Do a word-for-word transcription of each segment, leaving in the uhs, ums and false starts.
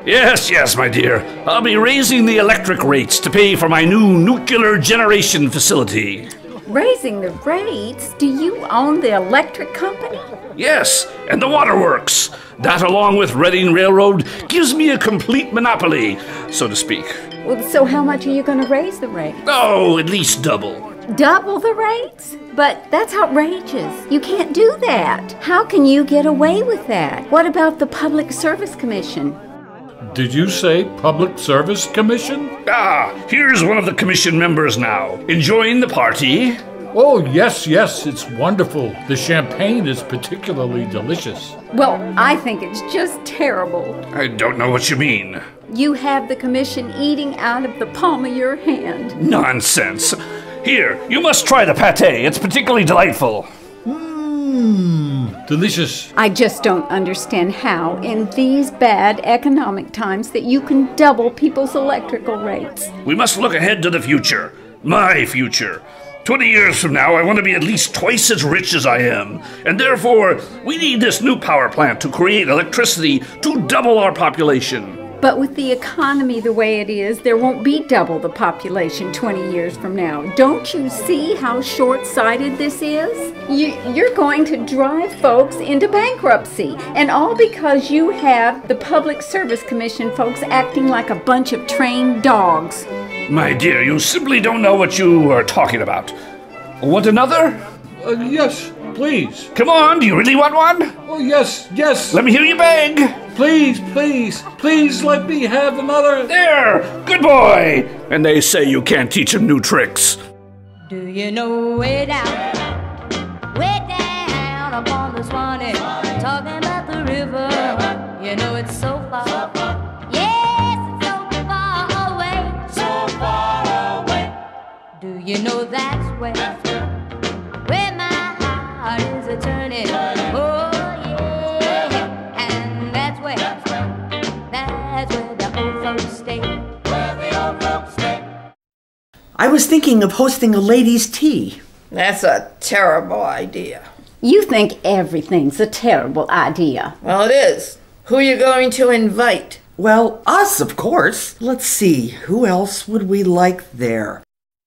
Yes, yes, my dear. I'll be raising the electric rates to pay for my new nuclear generation facility. Raising the rates? Do you own the electric company? Yes, and the waterworks. That, along with Reading Railroad, gives me a complete monopoly, so to speak. Well, so how much are you going to raise the rate? Oh, at least double. Double the rates? But that's outrageous. You can't do that. How can you get away with that? What about the Public Service Commission? Did you say Public Service Commission? Ah, here's one of the commission members now. Enjoying the party? Oh, yes, yes, it's wonderful. The champagne is particularly delicious. Well, I think it's just terrible. I don't know what you mean. You have the commission eating out of the palm of your hand. Nonsense. Here, you must try the pâté. It's particularly delightful. Mmm, delicious. I just don't understand how, in these bad economic times, that you can double people's electrical rates. We must look ahead to the future. My future. Twenty years from now, I want to be at least twice as rich as I am. And therefore, we need this new power plant to create electricity to double our population. But with the economy the way it is, there won't be double the population twenty years from now. Don't you see how short-sighted this is? You, you're going to drive folks into bankruptcy, and all because you have the Public Service Commission folks acting like a bunch of trained dogs. My dear, you simply don't know what you are talking about. Want another? Uh, yes, please. Come on, do you really want one? Oh, yes, yes. Let me hear you beg. Please, please, please let me have another. There, good boy. And they say you can't teach him new tricks. Do you know way down, way down upon the Swanee, talking about the river? You know it's so far. Yes, it's so far away. So far away. Do you know that's where, where my heart is a turning? Oh yeah, and that's where, that's where the old folks stay. Where the old folks stay. I was thinking of hosting a ladies' tea. That's a terrible idea. You think everything's a terrible idea. Well, it is. Who are you going to invite? Well, us, of course. Let's see, who else would we like there?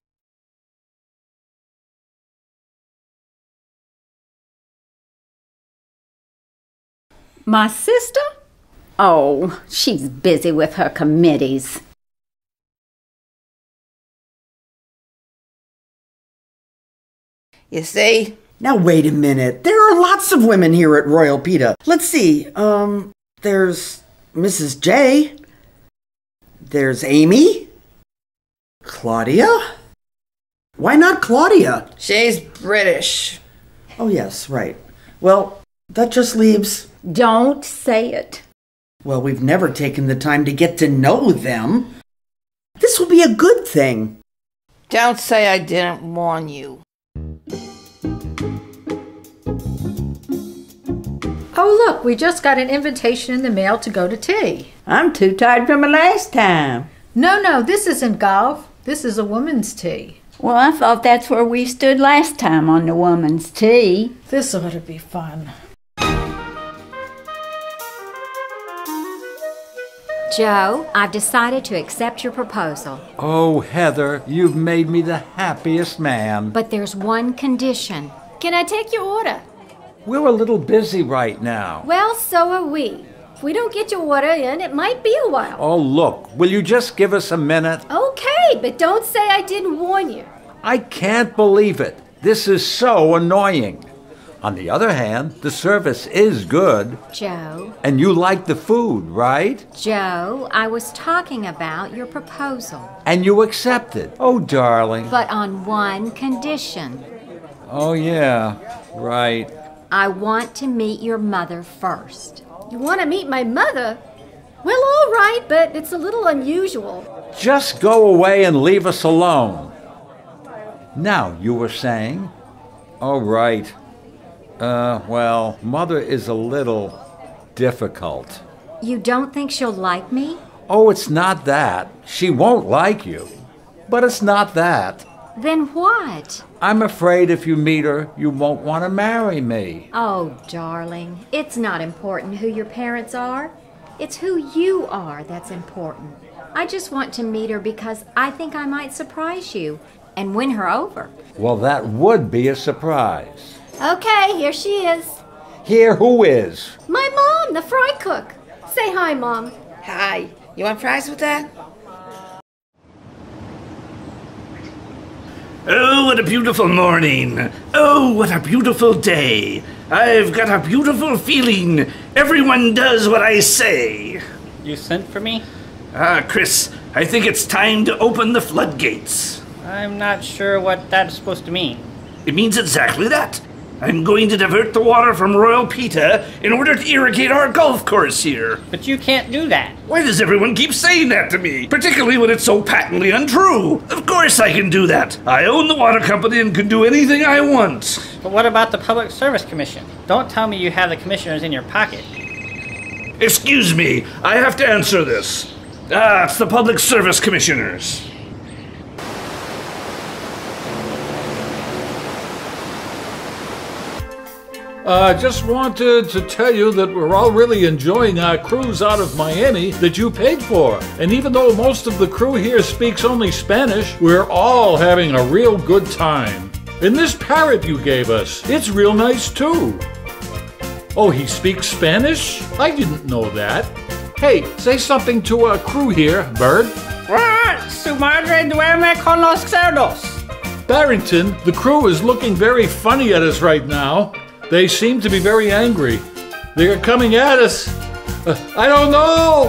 My sister? Oh, she's busy with her committees. You see? Now, wait a minute. There are lots of women here at Royal Pita. Let's see. Um, there's Missus J. There's Amy. Claudia. Why not Claudia? She's British. Oh, yes, right. Well, that just leaves... Don't say it. Well, we've never taken the time to get to know them. This will be a good thing. Don't say I didn't warn you. Oh, look, we just got an invitation in the mail to go to tea. I'm too tired from the last time. No, no, this isn't golf. This is a woman's tea. Well, I thought that's where we stood last time on the woman's tea. This ought to be fun. Joe, I've decided to accept your proposal. Oh, Heather, you've made me the happiest man. But there's one condition. Can I take your order? We're a little busy right now. Well, so are we. If we don't get your order in, it might be a while. Oh, look, will you just give us a minute? Okay, but don't say I didn't warn you. I can't believe it. This is so annoying. On the other hand, the service is good. Joe. And you like the food, right? Joe, I was talking about your proposal. And you accepted. Oh, darling. But on one condition. Oh, yeah, right. I want to meet your mother first. You want to meet my mother? Well, all right, but it's a little unusual. Just go away and leave us alone. Now, you were saying? Oh, right. Uh, well, Mother is a little difficult. You don't think she'll like me? Oh, it's not that. She won't like you. But it's not that. Then what? I'm afraid if you meet her, you won't want to marry me. Oh, darling, it's not important who your parents are. It's who you are that's important. I just want to meet her because I think I might surprise you and win her over. Well, that would be a surprise. Okay, here she is. Here, who is? My mom, the fry cook. Say hi, Mom. Hi. You want fries with that? Oh, what a beautiful morning. Oh, what a beautiful day. I've got a beautiful feeling. Everyone does what I say. You sent for me? Ah, Chris, I think it's time to open the floodgates. I'm not sure what that's supposed to mean. It means exactly that. I'm going to divert the water from Royal Pita in order to irrigate our golf course here. But you can't do that. Why does everyone keep saying that to me? Particularly when it's so patently untrue. Of course I can do that. I own the water company and can do anything I want. But what about the Public Service Commission? Don't tell me you have the commissioners in your pocket. Excuse me, I have to answer this. Ah, it's the Public Service Commissioners. I uh, just wanted to tell you that we're all really enjoying our cruise out of Miami that you paid for. And even though most of the crew here speaks only Spanish, we're all having a real good time. And this parrot you gave us, it's real nice too. Oh, he speaks Spanish? I didn't know that. Hey, say something to our crew here, Bird. Su madre duerme con los cerdos. Barrington, the crew is looking very funny at us right now. They seem to be very angry. They're coming at us. Uh, I don't know!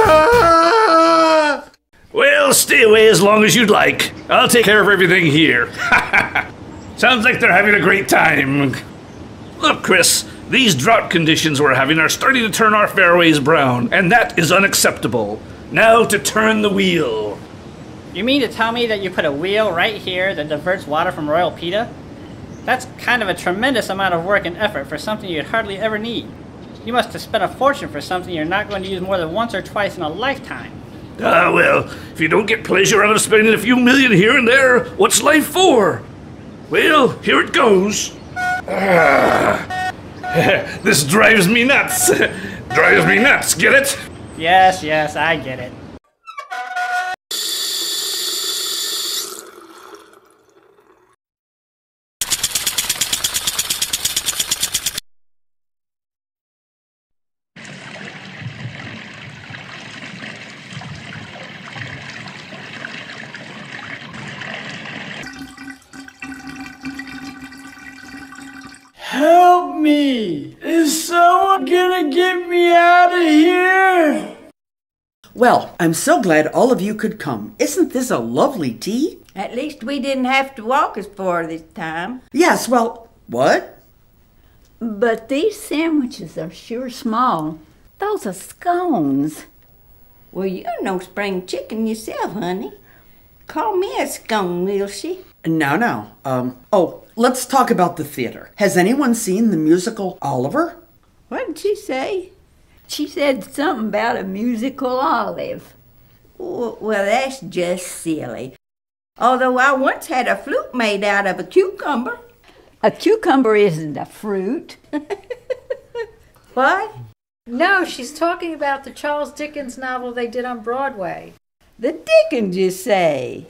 Ah! Well, stay away as long as you'd like. I'll take care of everything here. Sounds like they're having a great time. Look, Chris, these drought conditions we're having are starting to turn our fairways brown, and that is unacceptable. Now to turn the wheel. You mean to tell me that you put a wheel right here that diverts water from Royal Pita? That's kind of a tremendous amount of work and effort for something you'd hardly ever need. You must have spent a fortune for something you're not going to use more than once or twice in a lifetime. Ah, well, if you don't get pleasure out of spending a few million here and there, what's life for? Well, here it goes. Ah. This drives me nuts. Drives me nuts, get it? Yes, yes, I get it. Help me! Is someone gonna get me out of here? Well, I'm so glad all of you could come. Isn't this a lovely tea? At least we didn't have to walk as far this time. Yes, well, what? But these sandwiches are sure small. Those are scones. Well, you're no spring chicken yourself, honey. Call me a scone, will she? No, no. Um, oh, let's talk about the theater. Has anyone seen the musical Oliver? What did she say? She said something about a musical olive. Well, that's just silly. Although I once had a flute made out of a cucumber. A cucumber isn't a fruit. What? No, she's talking about the Charles Dickens novel they did on Broadway. The Dickens, you say?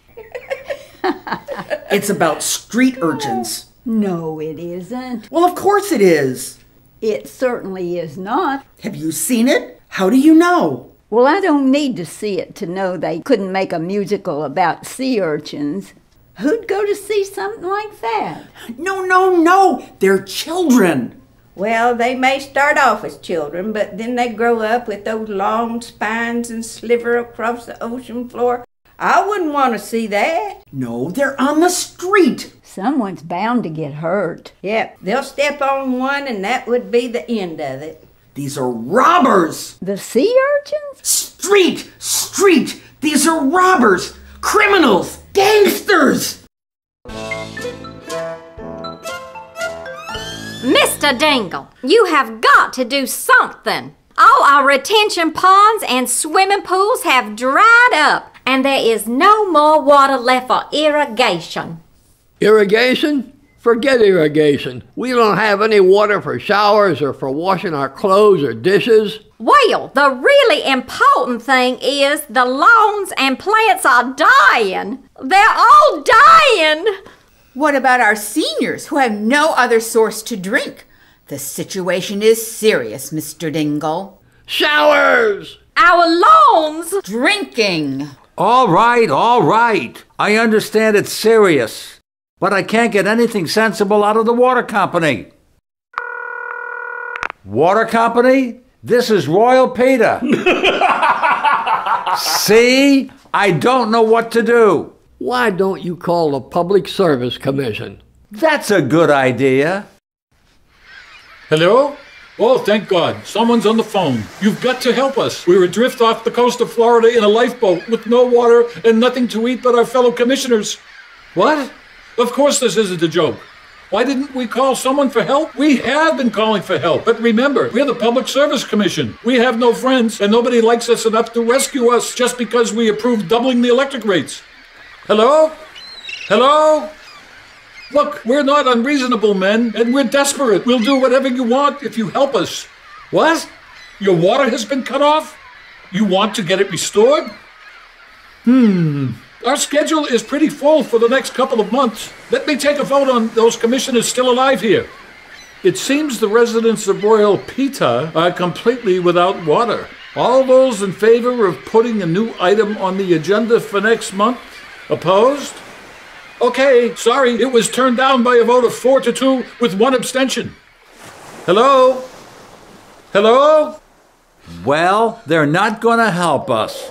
It's about street urchins. No, it isn't. Well, of course it is. It certainly is not. Have you seen it? How do you know? Well, I don't need to see it to know they couldn't make a musical about sea urchins. Who'd go to see something like that? No, no, no. They're children. Well, they may start off as children, but then they grow up with those long spines and sliver across the ocean floor. I wouldn't want to see that. No, they're on the street. Someone's bound to get hurt. Yep, they'll step on one and that would be the end of it. These are robbers. The sea urchins? Street! Street! These are robbers! Criminals! Gangsters! Mister Dingle, you have got to do something. All our retention ponds and swimming pools have dried up, and there is no more water left for irrigation. Irrigation? Forget irrigation. We don't have any water for showers or for washing our clothes or dishes. Well, the really important thing is the lawns and plants are dying. They're all dying. What about our seniors who have no other source to drink? The situation is serious, Mister Dingle. Showers! Our lawns! Drinking! All right, all right. I understand it's serious, but I can't get anything sensible out of the water company. Water company? This is Royal Peter. See? I don't know what to do. Why don't you call the Public Service Commission? That's a good idea. Hello? Oh, thank God. Someone's on the phone. You've got to help us. We're adrift off the coast of Florida in a lifeboat with no water and nothing to eat but our fellow commissioners. What? Of course this isn't a joke. Why didn't we call someone for help? We have been calling for help. But remember, we're the Public Service Commission. We have no friends, and nobody likes us enough to rescue us just because we approved doubling the electric rates. Hello? Hello? Look, we're not unreasonable men, and we're desperate. We'll do whatever you want if you help us. What? Your water has been cut off? You want to get it restored? Hmm. Our schedule is pretty full for the next couple of months. Let me take a vote on those commissioners still alive here. It seems the residents of Royal Peter are completely without water. All those in favor of putting a new item on the agenda for next month? Opposed? Okay, sorry, it was turned down by a vote of four to two with one abstention. Hello? Hello? Well, they're not going to help us.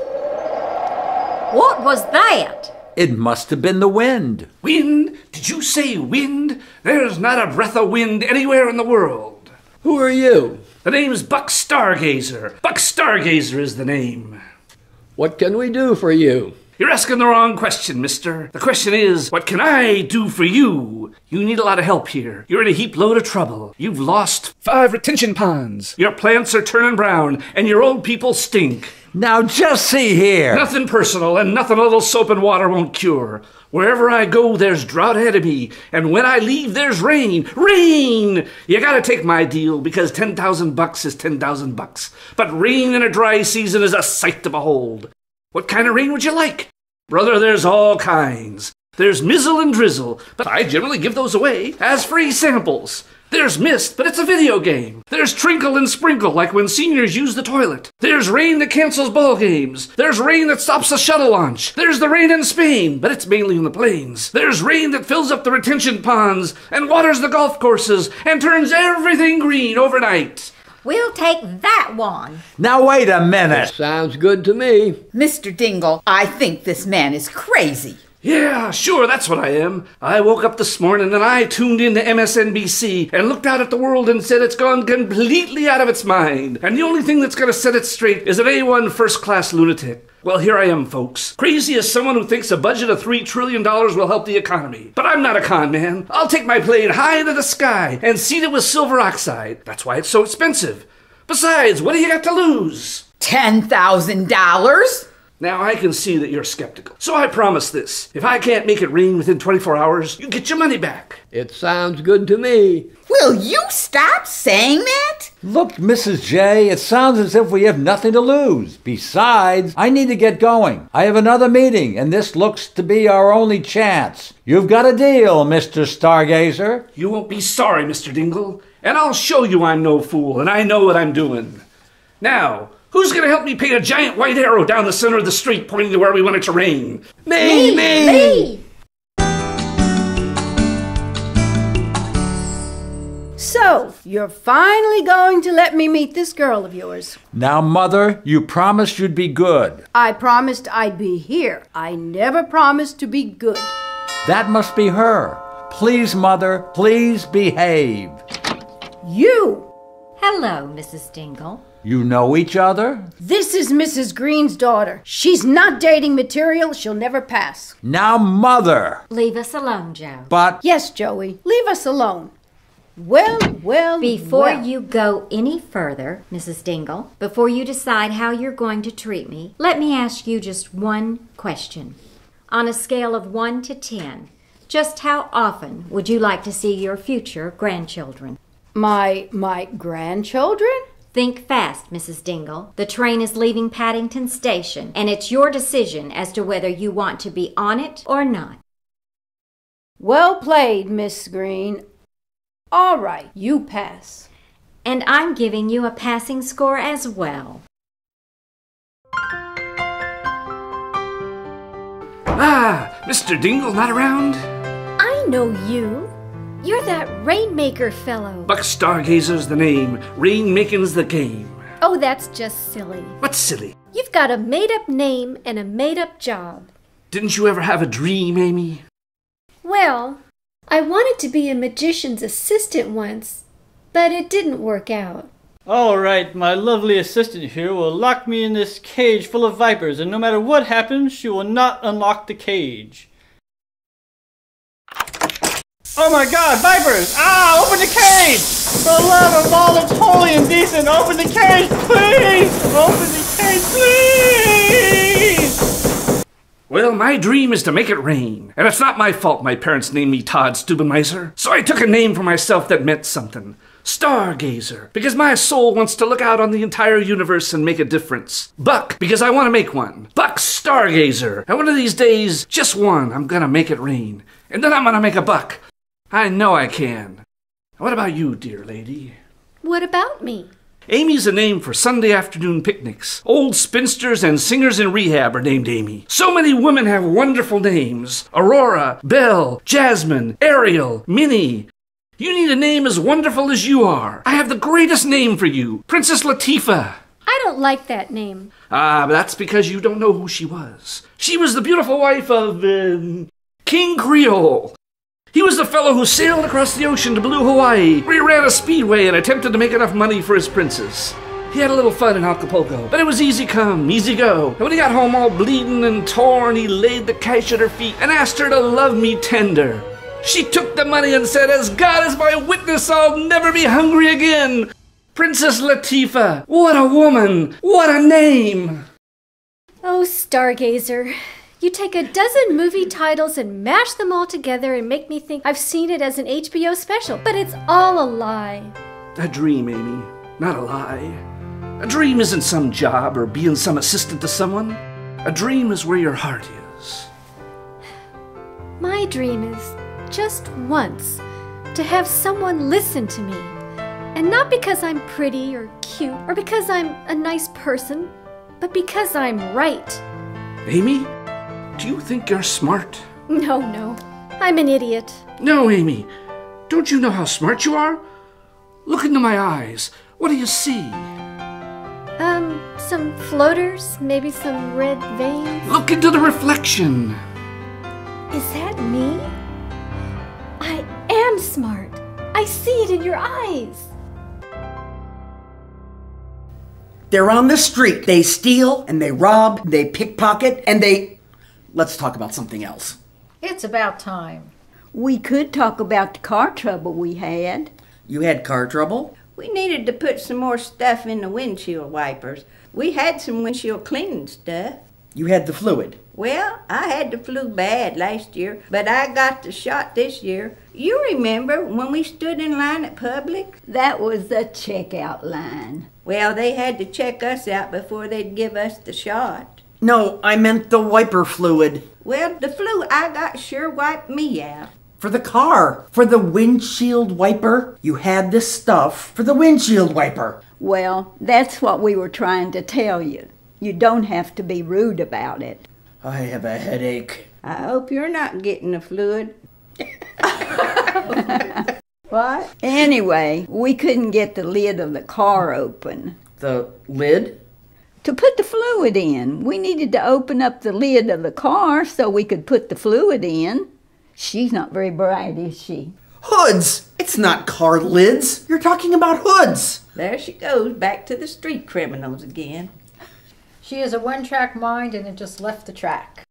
What was that? It must have been the wind. Wind? Did you say wind? There's not a breath of wind anywhere in the world. Who are you? The name's Buck Stargazer. Buck Stargazer is the name. What can we do for you? You're asking the wrong question, mister. The question is, what can I do for you? You need a lot of help here. You're in a heap load of trouble. You've lost five retention ponds. Your plants are turning brown, and your old people stink. Now just see here. Nothing personal, and nothing a little soap and water won't cure. Wherever I go, there's drought ahead of me, and when I leave, there's rain. Rain! You gotta take my deal, because ten thousand bucks is ten thousand bucks. But rain in a dry season is a sight to behold. What kind of rain would you like? Brother, there's all kinds. There's mizzle and drizzle, but I generally give those away as free samples. There's mist, but it's a video game. There's trinkle and sprinkle, like when seniors use the toilet. There's rain that cancels ball games. There's rain that stops a shuttle launch. There's the rain in Spain, but it's mainly in the plains. There's rain that fills up the retention ponds and waters the golf courses and turns everything green overnight. We'll take that one. Now wait a minute. Sounds good to me. Mister Dingle, I think this man is crazy. Yeah, sure, that's what I am. I woke up this morning and I tuned into M S N B C and looked out at the world and said it's gone completely out of its mind. And the only thing that's gonna set it straight is an A one first-class lunatic. Well, here I am, folks. Crazy as someone who thinks a budget of three trillion dollars will help the economy. But I'm not a con man. I'll take my plane high into the sky and seed it with silver oxide. That's why it's so expensive. Besides, what do you got to lose? Ten thousand dollars? Now, I can see that you're skeptical. So I promise this. If I can't make it rain within twenty-four hours, you get your money back. It sounds good to me. Will you stop saying that? Look, Missus J, it sounds as if we have nothing to lose. Besides, I need to get going. I have another meeting, and this looks to be our only chance. You've got a deal, Mister Stargazer. You won't be sorry, Mister Dingle. And I'll show you I'm no fool, and I know what I'm doing. Now, who's going to help me paint a giant white arrow down the center of the street pointing to where we want it to rain? Me, me! Me! So, you're finally going to let me meet this girl of yours. Now, Mother, you promised you'd be good. I promised I'd be here. I never promised to be good. That must be her. Please, Mother, please behave. You! Hello, Missus Dingle. You know each other? This is Missus Green's daughter. She's not dating material. She'll never pass. Now, Mother! Leave us alone, Joe. But... Yes, Joey. Leave us alone. Well, well, Before well. you go any further, Missus Dingle, before you decide how you're going to treat me, let me ask you just one question. On a scale of one to ten, Just how often would you like to see your future grandchildren? My, my grandchildren? Think fast, Missus Dingle. The train is leaving Paddington Station, and it's your decision as to whether you want to be on it or not. Well played, Miss Green. All right, you pass. And I'm giving you a passing score as well. Ah, Mister Dingle not around? I know you. You're that Rainmaker fellow. Buck Stargazer's the name, Rainmaking's the game. Oh, that's just silly. What's silly? You've got a made-up name and a made-up job. Didn't you ever have a dream, Amy? Well, I wanted to be a magician's assistant once, but it didn't work out. All right, my lovely assistant here will lock me in this cage full of vipers, and no matter what happens, she will not unlock the cage. Oh my god, vipers! Ah, open the cage! For the love of all that's holy and decent, open the cage, please! Open the cage, please! Well, my dream is to make it rain. And it's not my fault my parents named me Todd Stubenmeiser. So I took a name for myself that meant something. Stargazer, because my soul wants to look out on the entire universe and make a difference. Buck, because I want to make one. Buck Stargazer. And one of these days, just one, I'm gonna make it rain. And then I'm gonna make a buck. I know I can. What about you, dear lady? What about me? Amy's a name for Sunday afternoon picnics. Old spinsters and singers in rehab are named Amy. So many women have wonderful names. Aurora, Belle, Jasmine, Ariel, Minnie. You need a name as wonderful as you are. I have the greatest name for you, Princess Latifah. I don't like that name. Ah, but that's because you don't know who she was. She was the beautiful wife of, uh, King Creole. He was the fellow who sailed across the ocean to Blue Hawaii, where he ran a speedway and attempted to make enough money for his princess. He had a little fun in Acapulco, but it was easy come, easy go. And when he got home all bleeding and torn, he laid the cash at her feet and asked her to love me tender. She took the money and said, "As God is my witness, I'll never be hungry again." Princess Latifah, what a woman, what a name. Oh, Stargazer. You take a dozen movie titles and mash them all together and make me think I've seen it as an H B O special, but it's all a lie. A dream, Amy, not a lie. A dream isn't some job or being some assistant to someone. A dream is where your heart is. My dream is, just once, to have someone listen to me. And not because I'm pretty or cute or because I'm a nice person, but because I'm right. Amy? Do you think you're smart? No, no. I'm an idiot. No, Amy. Don't you know how smart you are? Look into my eyes. What do you see? Um, some floaters, maybe some red veins. Look into the reflection. Is that me? I am smart. I see it in your eyes. They're on the street. They steal and they rob, they pickpocket, and they... Let's talk about something else. It's about time. We could talk about the car trouble we had. You had car trouble? We needed to put some more stuff in the windshield wipers. We had some windshield cleaning stuff. You had the fluid. Well, I had the flu bad last year, but I got the shot this year. You remember when we stood in line at Publix? That was the checkout line. Well, they had to check us out before they'd give us the shot. No, I meant the wiper fluid. Well, the flu I got sure wiped me out. For the car. For the windshield wiper. You had this stuff for the windshield wiper. Well, that's what we were trying to tell you. You don't have to be rude about it. I have a headache. I hope you're not getting the fluid. What? Anyway, we couldn't get the lid of the car open. The lid? To put the fluid in. We needed to open up the lid of the car so we could put the fluid in. She's not very bright, is she? Hoods! It's not car lids. You're talking about hoods. There she goes, back to the street criminals again. She has a one-track mind and it just left the track.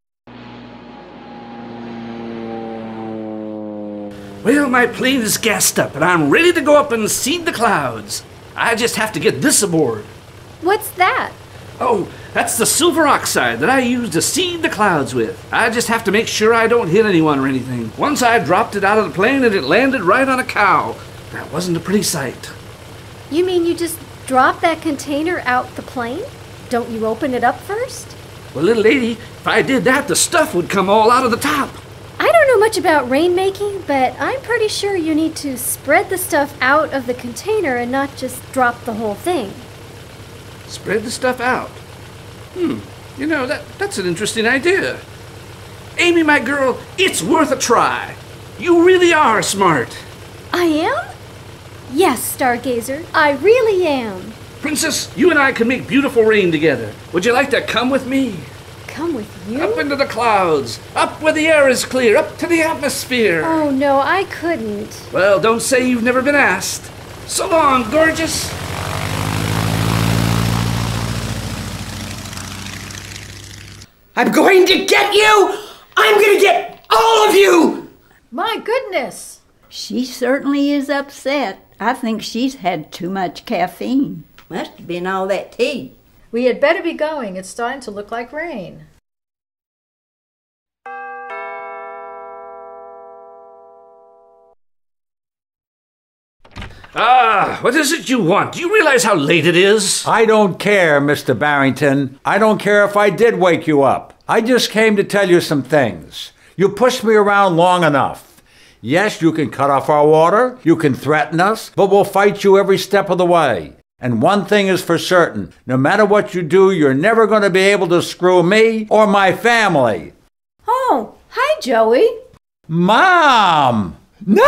Well, my plane is gassed up and I'm ready to go up and seed the clouds. I just have to get this aboard. What's that? Oh, that's the silver oxide that I use to seed the clouds with. I just have to make sure I don't hit anyone or anything. Once I dropped it out of the plane and it landed right on a cow. That wasn't a pretty sight. You mean you just drop that container out the plane? Don't you open it up first? Well, little lady, if I did that, the stuff would come all out of the top. I don't know much about rainmaking, but I'm pretty sure you need to spread the stuff out of the container and not just drop the whole thing. Spread the stuff out. Hmm, you know, that that's an interesting idea. Amy, my girl, it's worth a try. You really are smart. I am? Yes, Stargazer, I really am. Princess, you and I can make beautiful rain together. Would you like to come with me? Come with you? Up into the clouds, up where the air is clear, up to the atmosphere. Oh, no, I couldn't. Well, don't say you've never been asked. So long, gorgeous. I'm going to get you! I'm going to get all of you! My goodness! She certainly is upset. I think she's had too much caffeine. Must have been all that tea. We had better be going. It's starting to look like rain. Ah, what is it you want? Do you realize how late it is? I don't care, Mister Barrington. I don't care if I did wake you up. I just came to tell you some things. You pushed me around long enough. Yes, you can cut off our water, you can threaten us, but we'll fight you every step of the way. And one thing is for certain, no matter what you do, you're never going to be able to screw me or my family. Oh, hi, Joey. Mom! No!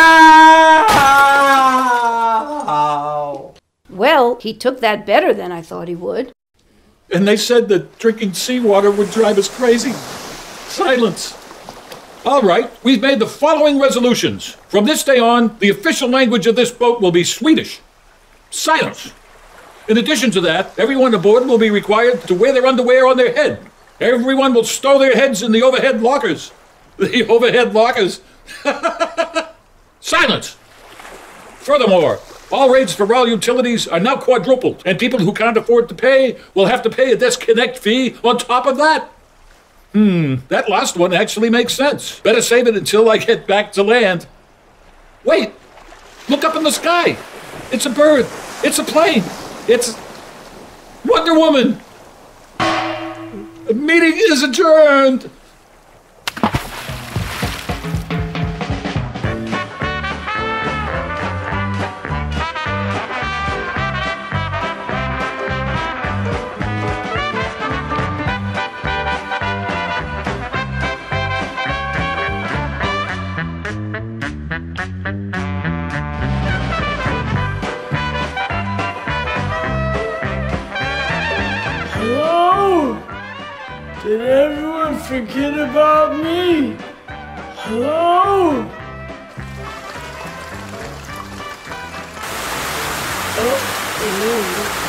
Well, he took that better than I thought he would. And they said that drinking seawater would drive us crazy. Silence. All right, we've made the following resolutions. From this day on, the official language of this boat will be Swedish. Silence. In addition to that, everyone aboard will be required to wear their underwear on their head. Everyone will stow their heads in the overhead lockers. The overhead lockers. Silence. Furthermore, all rates for raw utilities are now quadrupled, and people who can't afford to pay will have to pay a disconnect fee on top of that. Hmm, that last one actually makes sense. Better save it until I get back to land. Wait, look up in the sky. It's a bird. It's a plane. It's Wonder Woman. The meeting is adjourned. Hello? Did everyone forget about me? Hello? Oh, oh.